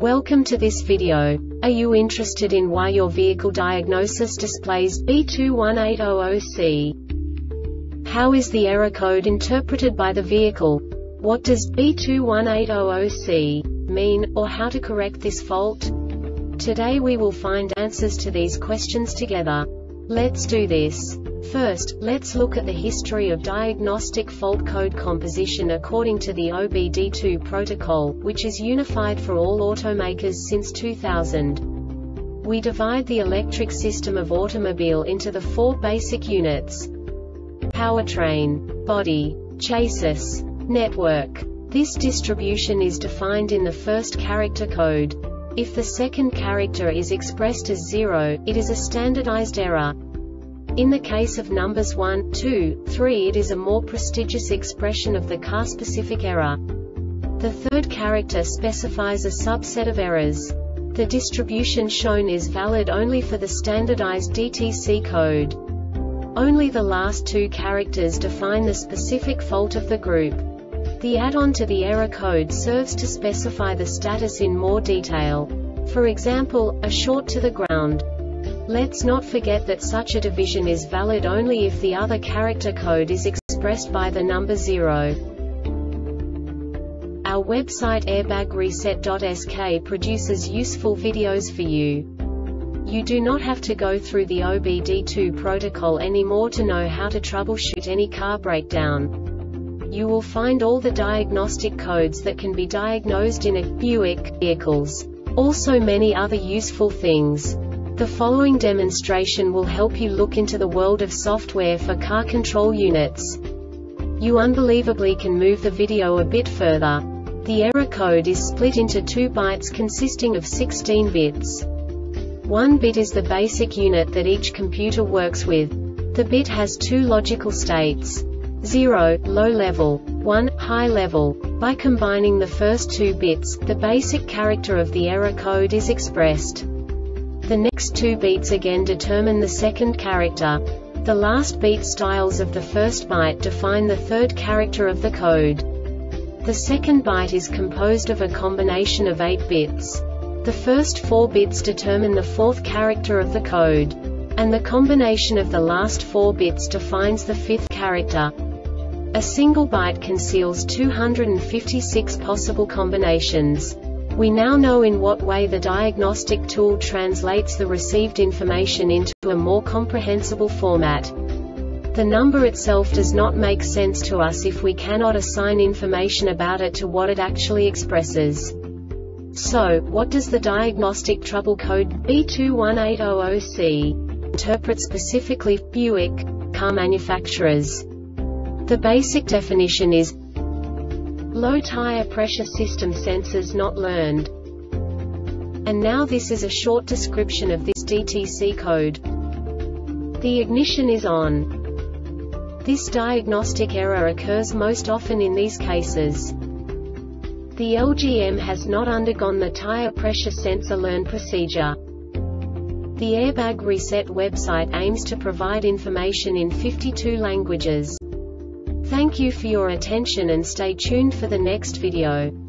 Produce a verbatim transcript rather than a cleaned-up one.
Welcome to this video. Are you interested in why your vehicle diagnosis displays B two one eight zero zero C? How is the error code interpreted by the vehicle? What does B two one eight zero zero C mean, or how to correct this fault? Today we will find answers to these questions together. Let's do this. First, let's look at the history of diagnostic fault code composition according to the O B D two protocol, which is unified for all automakers since two thousand. We divide the electric system of automobile into the four basic units: powertrain, body, chassis, network. This distribution is defined in the first character code. If the second character is expressed as zero, it is a standardized error. In the case of numbers one, two, three, it is a more prestigious expression of the car-specific error. The third character specifies a subset of errors. The distribution shown is valid only for the standardized D T C code. Only the last two characters define the specific fault of the group. The add-on to the error code serves to specify the status in more detail. For example, a short to the ground. Let's not forget that such a division is valid only if the other character code is expressed by the number zero. Our website airbag reset dot S K produces useful videos for you. You do not have to go through the O B D two protocol anymore to know how to troubleshoot any car breakdown. You will find all the diagnostic codes that can be diagnosed in a Buick vehicles. Also many other useful things. The following demonstration will help you look into the world of software for car control units. You unbelievably can move the video a bit further. The error code is split into two bytes consisting of sixteen bits. One bit is the basic unit that each computer works with. The bit has two logical states: zero, low level, one, high level. By combining the first two bits, the basic character of the error code is expressed. The next two beats again determine the second character. The last beat styles of the first byte define the third character of the code. The second byte is composed of a combination of eight bits. The first four bits determine the fourth character of the code. And the combination of the last four bits defines the fifth character. A single byte conceals two hundred fifty-six possible combinations. We now know in what way the diagnostic tool translates the received information into a more comprehensible format. The number itself does not make sense to us if we cannot assign information about it to what it actually expresses. So, what does the diagnostic trouble code B two one eight zero zero C interpret specifically for Buick car manufacturers? The basic definition is low tire pressure system sensors not learned. And now this is a short description of this D T C code. The ignition is on. This diagnostic error occurs most often in these cases. The L G M has not undergone the tire pressure sensor learn procedure. The Airbag Reset website aims to provide information in fifty-two languages. Thank you for your attention and stay tuned for the next video.